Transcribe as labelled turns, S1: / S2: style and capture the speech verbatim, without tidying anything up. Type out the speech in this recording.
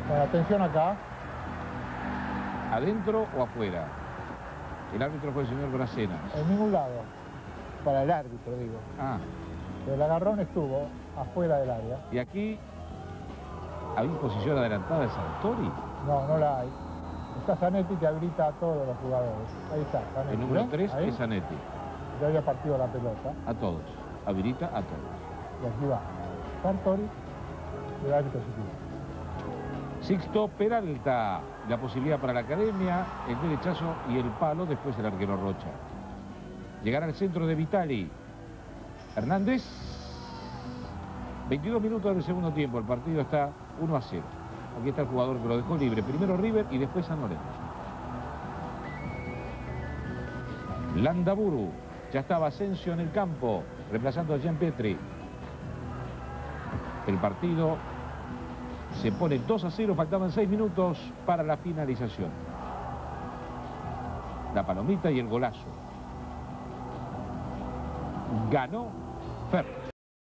S1: Bueno, atención acá.
S2: ¿Adentro o afuera? El árbitro fue el señor Bracenas.
S1: En ningún lado. Para el árbitro, digo.
S2: Ah.
S1: El agarrón estuvo afuera del área.
S2: ¿Y aquí hay posición adelantada de Sartori?
S1: No, no la hay. Está Zanetti que habilita a todos los jugadores. Ahí está, Zanetti.
S2: El número
S1: ¿ven?
S2: tres
S1: Ahí.
S2: es Zanetti.
S1: Ya había partido la pelota.
S2: A todos. Habilita a todos.
S1: Y aquí va. Sartori y el árbitro se tira.
S2: Sixto Peralta, la posibilidad para la academia, el derechazo y el palo, después el arquero Rocha. Llegar al centro de Vitali. Hernández. veintidós minutos del segundo tiempo, el partido está uno a cero. Aquí está el jugador que lo dejó libre. Primero River y después San Lorenzo. Landaburu. Ya estaba Asensio en el campo, reemplazando a Jean Petri. El partido se pone dos a cero, faltaban seis minutos para la finalización. La palomita y el golazo. Ganó Ferro.